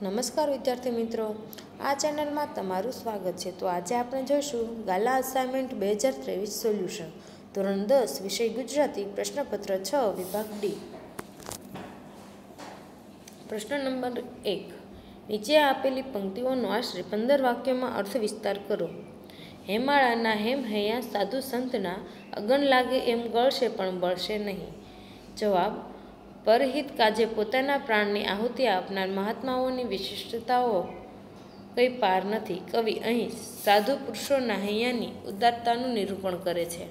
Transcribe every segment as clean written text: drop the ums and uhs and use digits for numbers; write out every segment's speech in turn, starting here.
નમસ્કાર વિદ્યાર્થી મિત્રો, આ ચેનલમાં તમારું સ્વાગત છે। તો આજે આપણે જોઈશું ગાલા અસાઇનમેન્ટ 2023 સોલ્યુશન ધોરણ 10 વિષય ગુજરાતી પ્રશ્નપત્ર 6 વિભાગ ડી। પ્રશ્ન નંબર 1, નીચે આપેલી પંક્તિઓનો આશરે 15 વાક્યોમાં અર્થ વિસ્તાર કરો। હેમાળાના હેમ હૈયા સાધુ સંતના અગન લાગે એમ ગળશે પણ બળશે નહીં। જવાબ, પરહિત કાજે પોતાના પ્રાણની આહુતિ આપનાર મહાત્માઓની વિશિષ્ટતાઓ કંઈ પાર નથી। કવિ અહીં સાધુ પુરુષોના હૈયાની ઉદારતાનું નિરૂપણ કરે છે।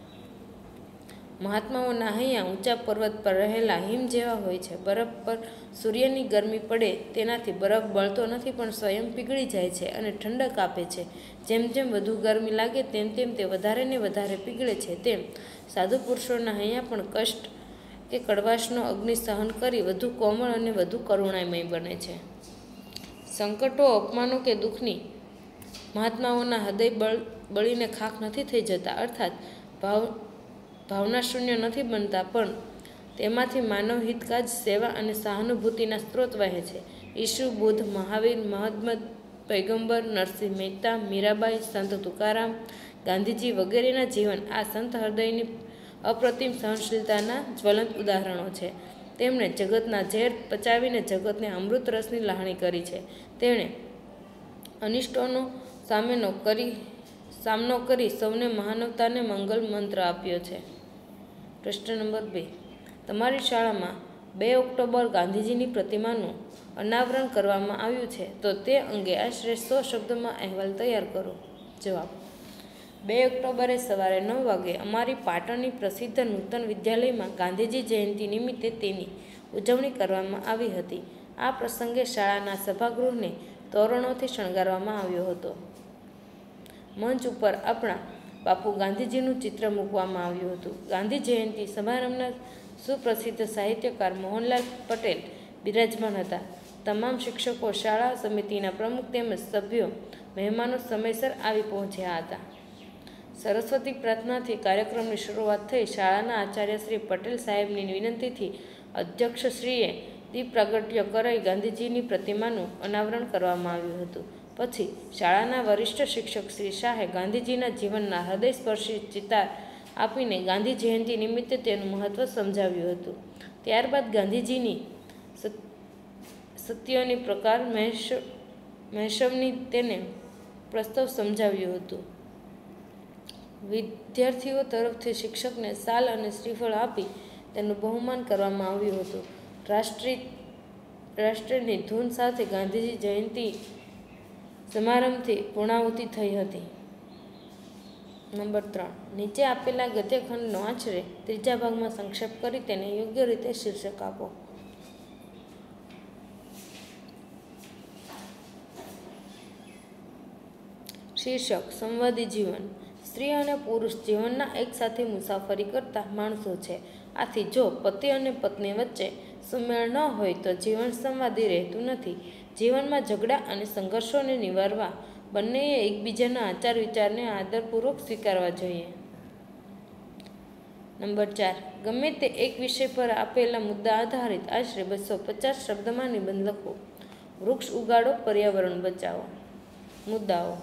મહાત્માઓના હૈયા ઊંચા પર્વત પર રહેલા હિમ જેવા હોય છે। બરફ પર સૂર્યની ગરમી પડે તેનાથી બરફ બળતો નથી પણ સ્વયં પીગળી જાય છે અને ઠંડક આપે છે। જેમ જેમ વધુ ગરમી લાગે તેમ તેમ તે વધારે ને વધારે પીગળે છે, તેમ સાધુ પુરુષોના હૈયા પણ કષ્ટ કે કડવાશનો અગ્નિ સહન કરી વધુ કોમળ અને વધુ કરુણામય બને છે। સંકટો, અપમાનો કે દુઃખની મહાત્માઓના હૃદય બળીને ખાખ નથી થઈ જતા, અર્થાત ભાવના શૂન્ય નથી બનતા, પણ તેમાંથી માનવ હિતકાજ, સેવા અને સહાનુભૂતિના સ્ત્રોત વહે છે। ઈસુ, બુદ્ધ, મહાવીર, મહમ્મદ પૈગંબર, નરસિંહ મહેતા, મીરાબાઈ, સંત તુકારામ, ગાંધીજી વગેરેના જીવન આ સંત હૃદયની અપ્રતિમ સહનશીલતાના જ્વલંત ઉદાહરણો છે। તેમણે જગતના ઝેર પચાવીને જગતને અમૃત રસની લાહણી કરી છે। તેમણે અનિષ્ટોનો સામનો કરી સૌને માનવતાને મંગલ મંત્ર આપ્યો છે। પ્રશ્ન નંબર 2, તમારી શાળામાં 2 ઓક્ટોબર ગાંધીજીની પ્રતિમાનું અનાવરણ કરવામાં આવ્યું છે, તો તે અંગે આશરે 100 શબ્દોમાં અહેવાલ તૈયાર કરો। જવાબ, 2 ઓક્ટોબરે સવારે 9 વાગે અમારી પાટણની પ્રસિદ્ધ નૂતન વિદ્યાલયમાં ગાંધીજી જયંતિ નિમિત્તે તેની ઉજવણી કરવામાં આવી હતી। આ પ્રસંગે શાળાના સભાગૃહને તોરણોથી શણગારવામાં આવ્યો હતો। મંચ ઉપર આપણા બાપુ ગાંધીજીનું ચિત્ર મૂકવામાં આવ્યું હતું। ગાંધી જયંતિ સમારંભના સુપ્રસિદ્ધ સાહિત્યકાર મોહનલાલ પટેલ બિરાજમાન હતા। તમામ શિક્ષકો, શાળા સમિતિના પ્રમુખ તેમજ સભ્યો, મહેમાનો સમયસર આવી પહોંચ્યા હતા। સરસ્વતી પ્રાર્થનાથી કાર્યક્રમની શરૂઆત થઈ। શાળાના આચાર્ય શ્રી પટેલ સાહેબની વિનંતીથી અધ્યક્ષશ્રીએ દીપ પ્રાગટ્ય કરાઈ ગાંધીજીની પ્રતિમાનું અનાવરણ કરવામાં આવ્યું હતું। પછી શાળાના વરિષ્ઠ શિક્ષક શ્રી શાહે ગાંધીજીના જીવનના હૃદયસ્પર્શી ચિતાર આપીને ગાંધી જયંતિ નિમિત્તે તેનું મહત્વ સમજાવ્યું હતું। ત્યારબાદ ગાંધીજીની સત્યની પ્રકાર મહેસવની તેને પ્રસ્તવ સમજાવ્યું હતું। વિદ્યાર્થીઓ તરફથી શિક્ષકને શાલ અને શ્રીફળ આપી તેનું બહુમાન કરવામાં આવ્યું હતું। રાષ્ટ્રની ધૂન સાથે ગાંધીજી જયંતિ સમારંભથી પૂર્ણાહુતિ થઈ હતી। નંબર 3, નીચે આપેલા ગદ્યખંડનો આશરે 3જા ભાગમાં સંક્ષેપ કરી તેને યોગ્ય રીતે શીર્ષક આપો। શીર્ષક, સંવાદી જીવન। સ્ત્રી અને પુરુષ જીવનના એકસાથે મુસાફરી કરતા માણસો છે। આથી જો પતિ અને પત્ની વચ્ચે સુમેળ ન હોય તો જીવન સંવાદી રહેતું નથી। જીવનમાં ઝઘડા અને સંઘર્ષોને નિવારવા બંનેએ એકબીજાના આચાર વિચારને આદરપૂર્વક સ્વીકારવા જોઈએ। નંબર 4, ગમે તે એક વિષય પર આપેલા મુદ્દા આધારિત આશરે 250 શબ્દમાં નિબંધ લખો। વૃક્ષ ઉગાડો, પર્યાવરણ બચાવો। મુદ્દાઓ: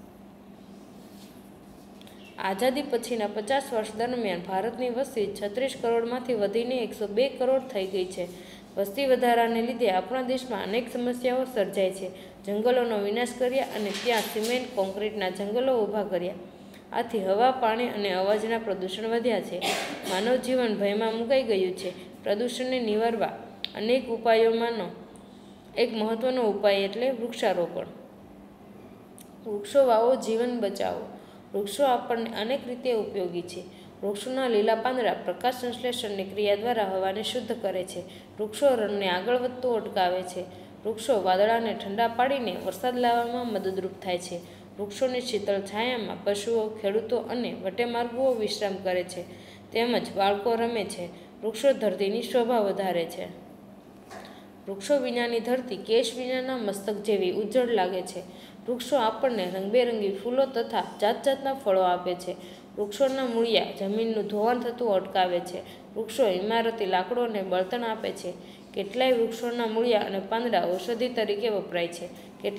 આઝાદી પછીના 50 વર્ષ દરમિયાન ભારતની વસ્તી 36 કરોડમાંથી વધીને 102 કરોડ થઈ ગઈ છે। વસ્તી વધારાને લીધે આપણા દેશમાં અનેક સમસ્યાઓ સર્જાય છે। જંગલોનો વિનાશ કર્યા અને ત્યાં સિમેન્ટ, કોન્ક્રીટના જંગલો ઊભા કર્યા। આથી હવા, પાણી અને અવાજના પ્રદૂષણ વધ્યા છે। માનવ જીવન ભયમાં મુકાઈ ગયું છે। પ્રદૂષણને નિવારવા અનેક ઉપાયોમાંનો એક મહત્વનો ઉપાય એટલે વૃક્ષારોપણ। વૃક્ષો વાવો, જીવન બચાવો। વૃક્ષો આપણને અનેક રીતે ઉપયોગી છે। વૃક્ષોના લીલા પાંદડા પ્રકાશ સંશ્લેષણની ક્રિયા દ્વારા હવાને શુદ્ધ કરે છે। વૃક્ષો રણને આગળ વધતું અટકાવે છે। વૃક્ષો વાદળાને ઠંડા પાડીને વરસાદ લાવવામાં મદદરૂપ થાય છે। વૃક્ષોની શીતળ છાયામાં પશુઓ, ખેડૂતો અને વટેમાર્ગુઓ વિશ્રામ કરે છે, તેમજ બાળકો રમે છે। વૃક્ષો ધરતીની શોભા વધારે છે। વૃક્ષો વિનાની ધરતી કેશ વિનાના મસ્તક જેવી ઉજ્જડ લાગે છે। વૃક્ષો આપણને રંગબેરંગી ફૂલો તથા જાત જાતના ફળો આપે છે। વૃક્ષોના મૂળિયા જમીનનું ધોવાણ થતું અટકાવે છે। વૃક્ષો ઇમારતી લાકડોને બળતણ આપે છે। કેટલાય વૃક્ષોના મૂળિયા અને પાંદડા ઔષધિ તરીકે વપરાય છે.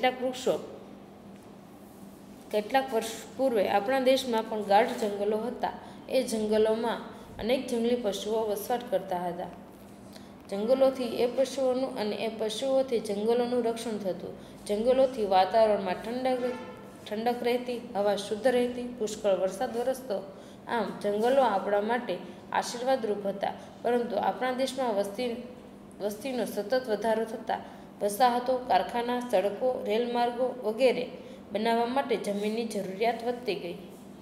કેટલાક વર્ષ પૂર્વે આપણા દેશમાં પણ ગાઢ જંગલો હતા. એ જંગલોમાં અનેક જંગલી પશુઓ વસવાટ કરતા હતા. જંગલોથી એ પશુઓનું અને એ પશુઓથી જંગલોનું રક્ષણ થતું. જંગલોથી વાતાવરણમાં ઠંડક રહેતી, હવા શુદ્ધ રહેતી, પુષ્કળ વરસાદ વરસતો. આમ જંગલો આપણા માટે આશીર્વાદરૂપ હતા. પરંતુ આપણા દેશમાં વસ્તીનો સતત વધારો થતાં વસાહતો, કારખાના, સડકો, રેલમાર્ગો વગેરે બનાવવા માટે જમીનની જરૂરિયાત વધતી ગઈ.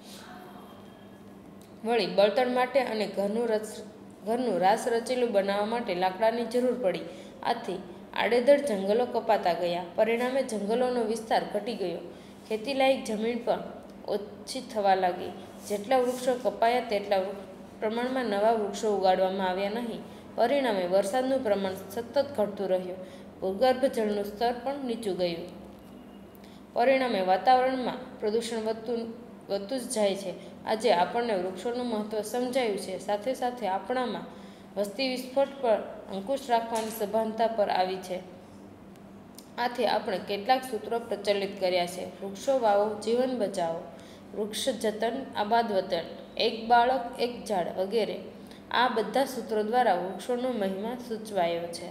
વળી બળતણ માટે અને ઘરનું રાસ રચેલું બનાવવા માટે લાકડાની જરૂર પડી. આથી આડેધડ જંગલો કપાતા ગયા. પરિણામે જંગલોનો વિસ્તાર ઘટી ગયો. ખેતીલાયક જમીન પણ ઓછી થવા લાગી. જેટલા વૃક્ષો કપાયા તેટલા પ્રમાણમાં નવા વૃક્ષો ઉગાડવામાં આવ્યા નહીં. પરિણામે વરસાદનું પ્રમાણ સતત ઘટતું રહ્યું. ભૂગર્ભ જળનું સ્તર પણ નીચું ગયું. પરિણામે વાતાવરણમાં પ્રદૂષણ વધતું જ જાય છે. આજે આપણને વૃક્ષોનું મહત્વ સમજાયું છે. સાથે સાથે આપણામાં વસ્તી વિસ્ફોટ પર અંકુશ રાખવાની સભાનતા પર આવી છે. આથી આપણે કેટલાક સૂત્રો પ્રચલિત કર્યા છે. વૃક્ષો વાવો, જીવન બચાવો, વૃક્ષ જતન આબાદ વતન, એક બાળક એક ઝાડ વગેરે. આ બધા સૂત્રો દ્વારા વૃક્ષોનો મહિમા સૂચવાયો છે.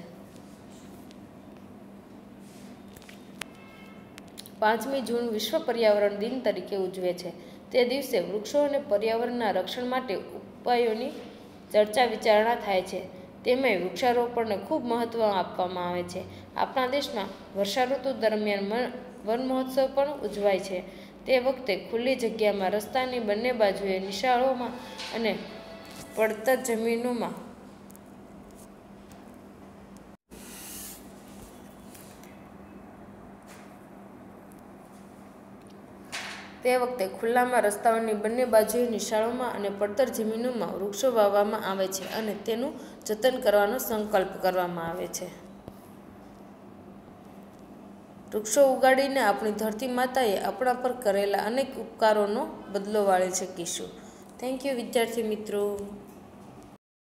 5મી જૂન વિશ્વ પર્યાવરણ દિન તરીકે ઉજવે છે. તે દિવસે વૃક્ષો અને પર્યાવરણના રક્ષણ માટે ઉપાયોની ચર્ચા વિચારણા થાય છે. તેમાંય વૃક્ષારોપણને ખૂબ મહત્વ આપવામાં આવે છે. આપણા દેશમાં વર્ષાઋતુ દરમિયાન વન મહોત્સવ પણ ઉજવાય છે. તે વખતે ખુલ્લી જગ્યામાં, રસ્તાની બંને બાજુએ, નિશાળોમાં અને પડતર જમીનોમાં ખુલ્લામાં રસ્તાઓની બંને બાજુએ, નિશાળોમાં અને પડતર જમીનોમાં વૃક્ષો વાવવામાં આવે છે અને તેનું જતન કરવાનો સંકલ્પ કરવામાં આવે છે. વૃક્ષો ઉગાડીને આપણી ધરતી માતાએ આપણા પર કરેલા અનેક ઉપકારોનો બદલો વાળી શકીશું. થેન્ક યુ વિદ્યાર્થી મિત્રો.